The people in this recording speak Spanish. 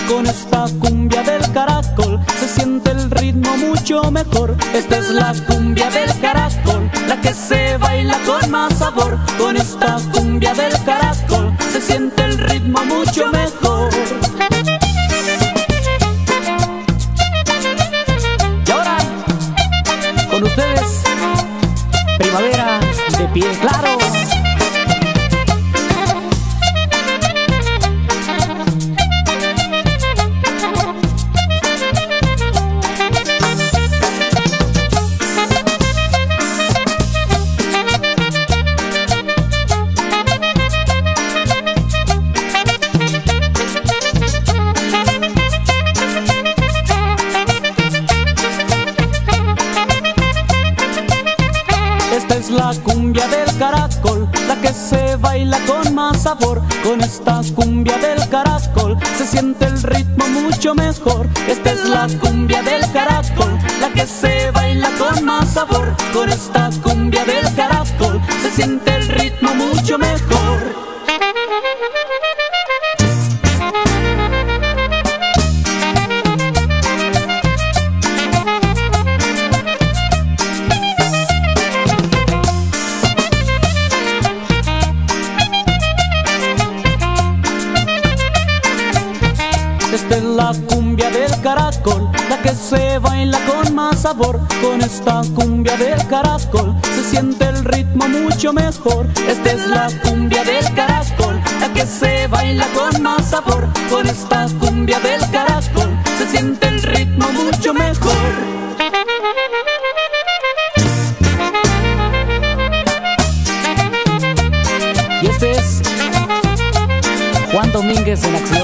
Con esta cumbia del caracol se siente el ritmo mucho mejor. Esta es la cumbia del caracol, la que se baila con más sabor. Con esta cumbia del caracol se siente el ritmo mucho mejor. Y ahora, con ustedes, Primavera de Pie Claro. Esta es la cumbia del caracol, la que se baila con más sabor. Con esta cumbia del caracol se siente el ritmo mucho mejor. Esta es la cumbia del caracol, la que se baila con más sabor. Con esta cumbia del caracol se siente el ritmo mucho mejor. Esta es la cumbia del caracol, la que se baila con más sabor. Con esta cumbia del caracol se siente el ritmo mucho mejor. Esta es la cumbia del caracol, la que se baila con más sabor. Con esta cumbia del caracol se siente el ritmo mucho mejor. Y este es Juan Domínguez en acción.